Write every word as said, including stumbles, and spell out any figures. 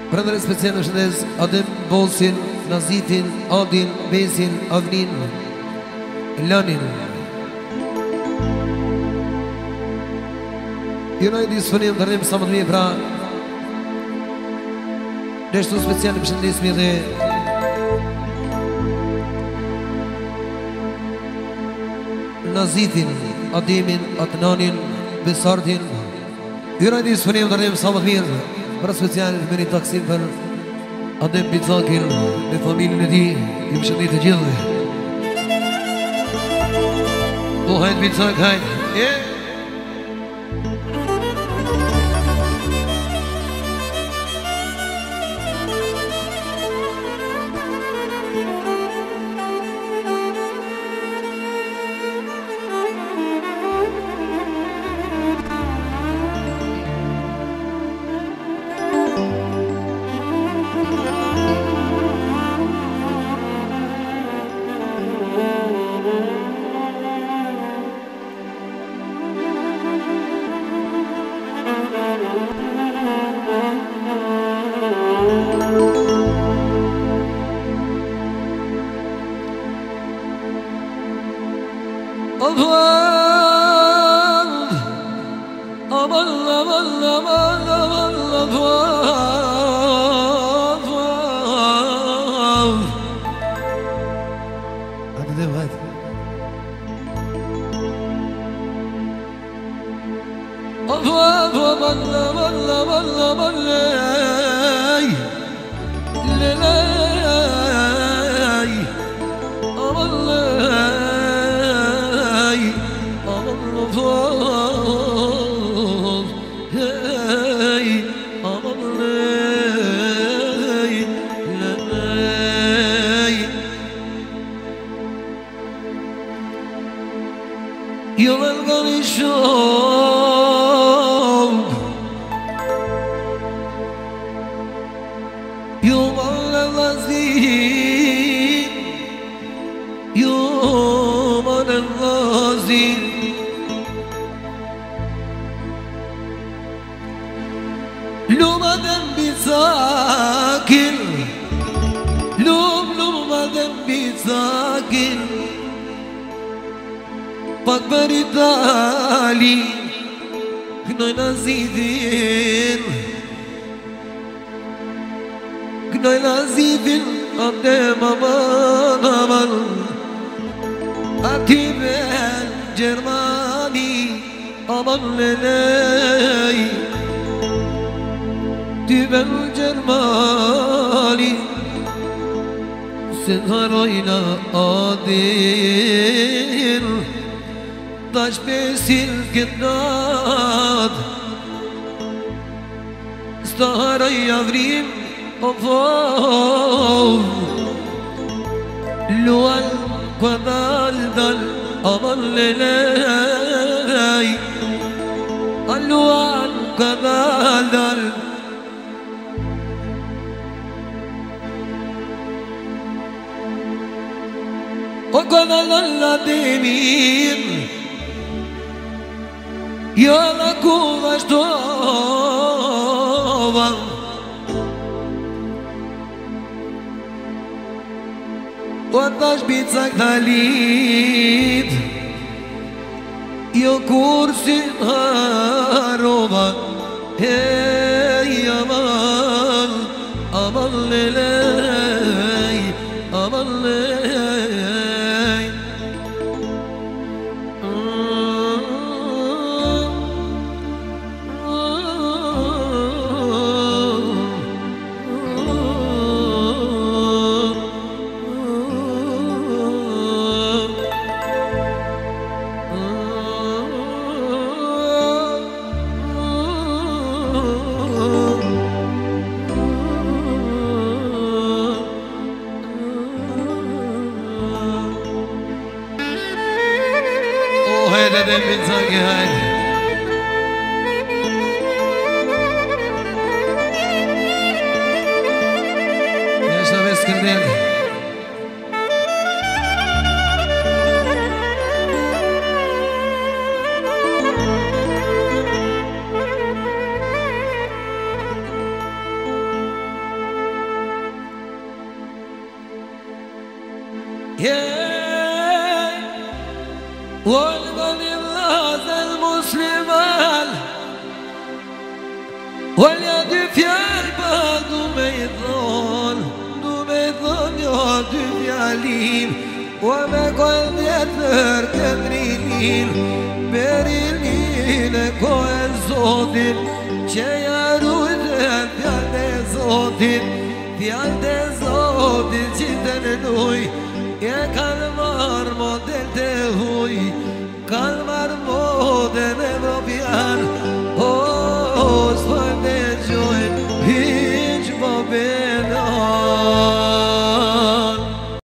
Prandër special në shëndes Adem, Bosin, Nazitin, Adin, Besin, Avnin, Lanin. Jona i disfonim të rrim sa më të mirë pra. Neshtu special në përshëndesmi dhe Nazitin, Ademin, Adnanin, Besardin. Jona i disfonim të rrim sa më të mirë. Për special në meri taksim për Adem Bicakin dhe familin e ti. I përshëndit të gjithë. Po hajtë Bicak, hajtë. Yeah. Yeah, والغني هذا المسلمان واليد في البلد وميضان وميضان يد في عليم وما قد يثر كدرينين برينين كوين صوتين شيارو في عند صوتين في عند صوتين جدا نوي يا كالمار موديل تهوي كالمار